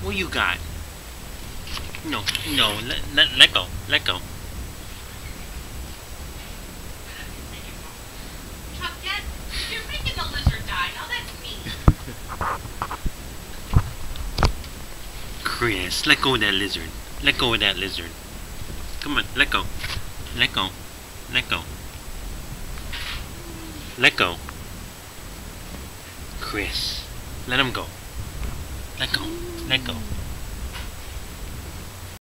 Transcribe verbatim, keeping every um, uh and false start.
What you got? No, no, let, let, let go, let go. Chuckhead, you're making the lizard die. Now that's mean. Chris, let go of that lizard. Let go of that lizard. Come on, let go. Let go. Let go. Let go. Chris, let him go. Let go. Let go.